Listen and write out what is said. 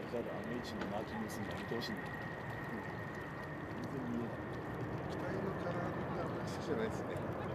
JAL あの位置にマーキングするのやめてほしいんだけど、全然見えない。 機体のカラーリングがあんまり好きじゃないですね。